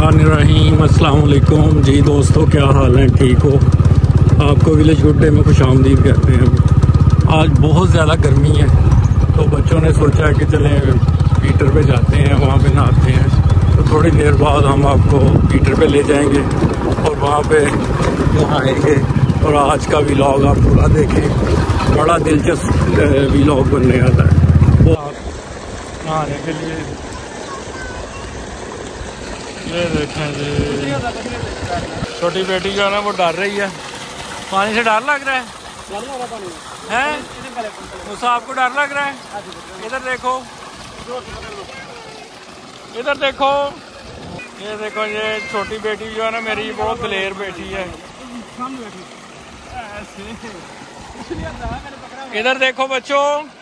बिस्मिल्लाहिर्रहमानिर्रहीम। अस्सलाम वालेकुम जी दोस्तों, क्या हाल है? ठीक हो? आपको विलेज गुड डे में खुशामदीद कहते हैं। आज बहुत ज़्यादा गर्मी है तो बच्चों ने सोचा कि चलें पीटर पे जाते हैं, वहाँ पे नहाते हैं। तो थोड़ी देर बाद हम आपको पीटर पे ले जाएंगे और वहाँ पे नहाएंगे और आज का व्लॉग आप पूरा देखें। बड़ा दिलचस्प व्लॉग बनने वाला है। वो नहाने के लिए ये देखें जी, छोटी बेटी जो है ना वो डर रही है। पानी से डर लग रहा है हैं? मुझसे आपको डर लग रहा है? इधर देखो, इधर देखो, ये देखो, ये छोटी बेटी जो है ना मेरी, बहुत दिलेर बेटी है। इधर देखो बच्चों,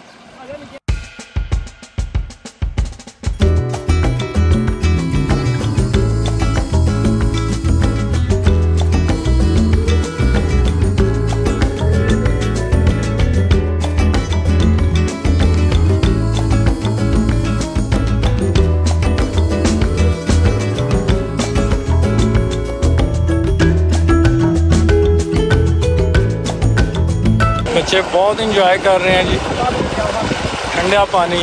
बच्चे बहुत इंजॉय कर रहे हैं जी। ठंडा पानी,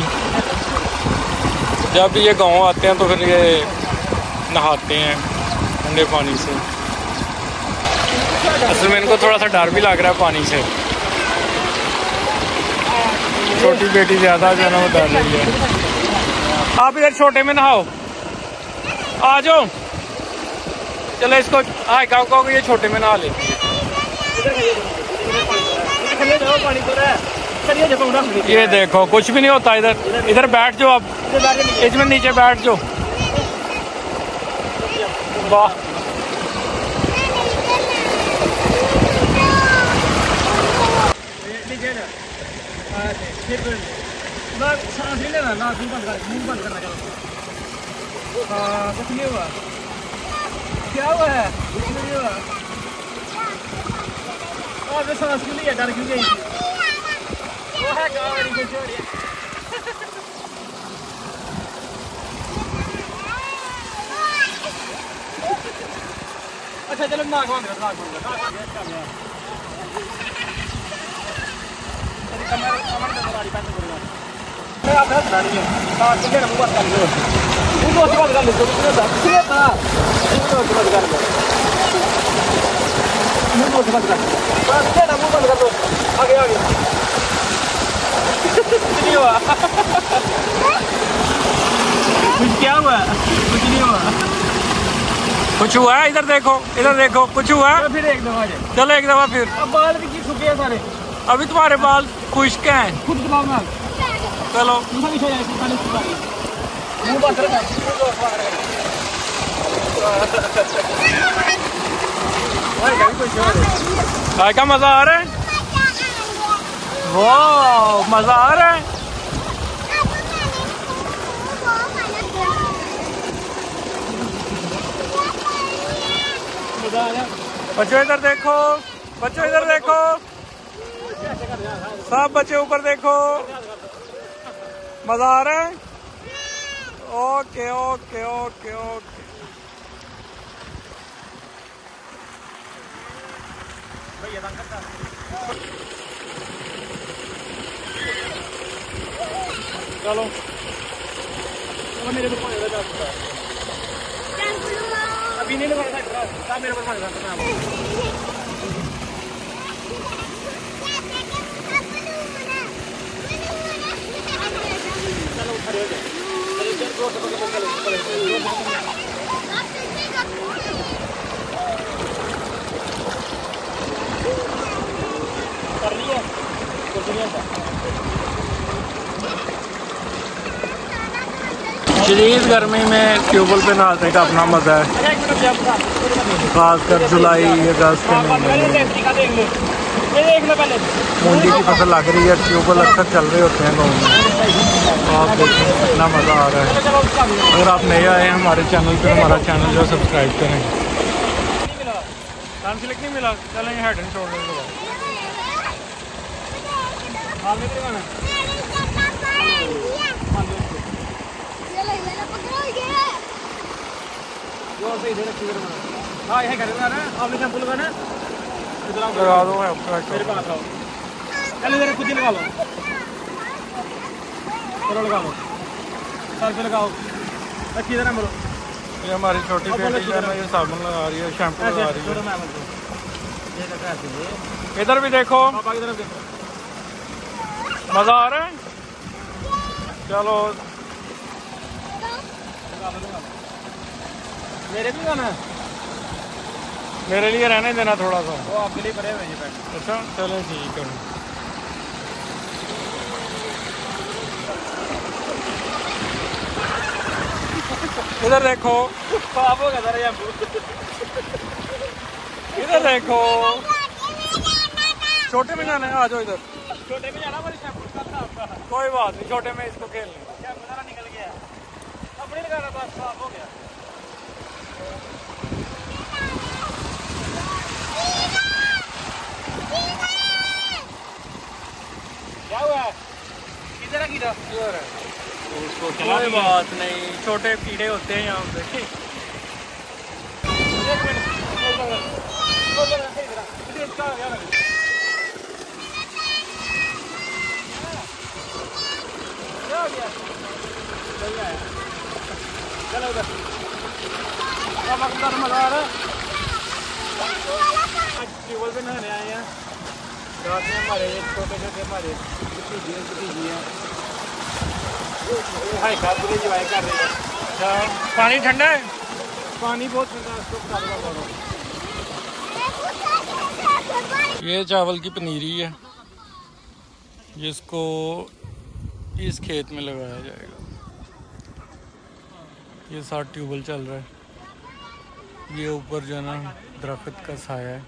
जब ये गांव आते हैं तो फिर ये नहाते हैं ठंडे पानी से। असल में इनको थोड़ा सा डर भी लग रहा है पानी से। छोटी बेटी ज़्यादा जो है ना वो डर रही है। आप इधर छोटे में नहाओ, आ जाओ। चलो इसको हाय कहो ये छोटे में नहा लेती है। ये देखो कुछ भी नहीं होता। इधर इधर बैठ जाओ, आप इसमें नीचे बैठ जाओ। वाह, सांस नहीं लेना, नाक मुंह बंद करना। कुछ नहीं हुआ। क्या हुआ है? कुछ नहीं हुआ। आपने सांस क्यों लिया? डर क्यों गई? वो है गाड़ी को छोड़िए। अच्छा चलो नाक बंद कर, नाक बंद कर। तेरी कमर में गाड़ी बंद करूंगा मैं। आप हंस रही है, सांस ले ना, मुंह बंद कर लो। मुंह बंद कर लो, कुछ नहीं होता। मुंह बंद कर लो, मुंह बंद कर लो, मुंह बंद कर दो। आगे आगे कुछ नहीं हुआ। कुछ क्या हुआ? कुछ नहीं हुआ। कुछ हुआ? इधर देखो, इधर देखो, कुछ हुआ? फिर एक दफा चलो, एक दफा फिर। अब बाल भी सूखे हैं सारे। अभी तुम्हारे बाल खुश्क हैं। खुद दबाओ ना। चलो भाई का मजा आ रहा है? वाह, मजा आ रहा है। बच्चों इधर देखो, बच्चों इधर देखो, सब बच्चे ऊपर देखो। मजा आ रहा है? Okay okay okay okay. चलो मेरे को अभी नहीं लगा मेरे को। चलो खड़े हो जाए। कर लिया कुछ नहीं होता। शदीद गर्मी में ट्यूबवेल पे नहाने का अपना मज़ा है, खासकर जुलाई अगस्त के महीने में। मूंगी की फसल लग रही है, ट्यूबवेल अक्सर चल रहे होते हैं गाँव में। आप देखें कितना मज़ा आ रहा है। अगर आप नए आए हैं हमारे चैनल पे, हमारा चैनल जो सब्सक्राइब करें। नहीं मिला, चलेंगे हेड एंड शोल्डर के बाद। वो सही से रखी मेरे हाँ यही करेगा ना आपने शैम्पू लगाना लगा दो मेरे पास आओ चलो इधर खुद ही लगा लो चलो लगा लो सर पे लगाओ अच्छी तरह मरो ये हमारी छोटी बेटी है ना ये साबुन लगा रही है शैम्पू लगा रही है इधर भी देखो पापा की तरफ देखो मजा आ रहा है चलो मेरे भी गाना मेरे लिए रहने देना थोड़ा सा वो आपके लिए पड़े हुए हैं अच्छा चलो ठीक है इधर देखो पाप हो गया था शैम्पू इधर देखो छोटे में जाना है आ जाओ इधर छोटे में जाना हमारे शैम्पू का था आपका कोई बात नहीं छोटे में इसको खेल लें शैम्पू सारा निकल गया अपने लगाना बस साफ हो गया क्या हुआ किधर है कीड़ा इधर है उसको कोई बात नहीं छोटे कीड़े होते हैं यहाँ पे एक मिनट इसका क्या लगे क्या हो गया सही आया चलो उधर अब अकबर मजा आ रहा है आज ट्यूबवेल पे नहाने आए हैं रात में हमारे छोटे छोटे हमारे भतीजी हैं हाई का पूरे इंजॉय कर रहे हैं अच्छा पानी ठंडा है पानी बहुत ठंडा है उसको बता दो ये चावल की पनीरी है जिसको इस खेत में लगाया जाएगा ये 7 ट्यूबवेल चल रहा है ये ऊपर जो है ना दरख्त का साया है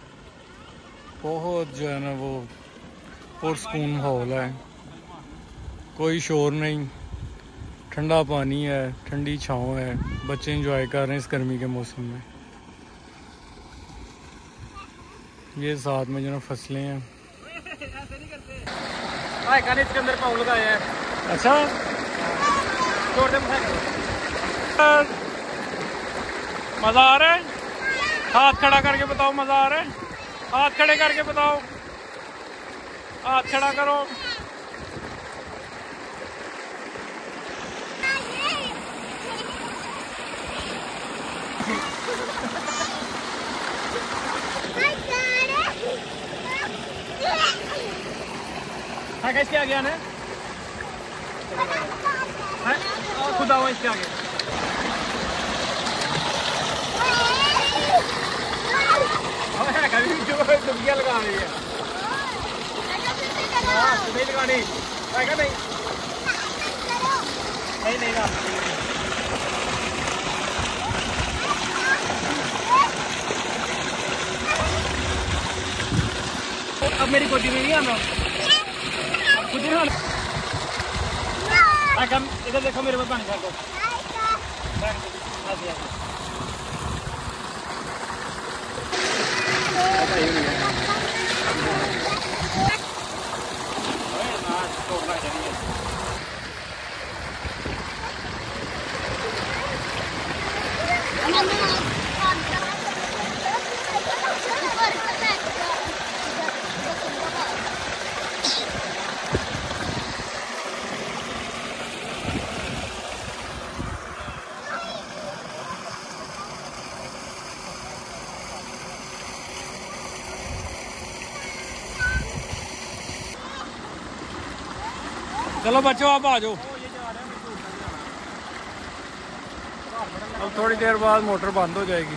बहुत जो है ना वो पुरसकून माहौल है कोई शोर नहीं ठंडा पानी है ठंडी छाँव है बच्चे एंजॉय कर रहे हैं इस गर्मी के मौसम में ये साथ में जो ना फसलें हैं इसके अंदर पाँव लगाए हैं अच्छा छोड़ दे मज़ा आ रहा है हाथ खड़ा करके बताओ मज़ा आ रहा है हाथ खड़े करके बताओ हाथ खड़ा करो हाँ कैसे आ गया ना खुदा हुआ इसके आगे डुबकियाँ लगा रही है नहीं लगानी नहीं ना अब मेरी कोटी में नहीं आना खुद ही इधर देखो मेरे पास पानी भर दो चलो बच्चों आप आ जाओ अब थोड़ी देर बाद मोटर बंद हो जाएगी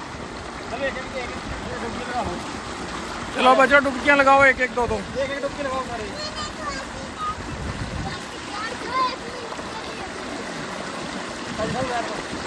चलो बच्चों डुबकियां लगाओ एक एक दो डुबकी लगाओ सारे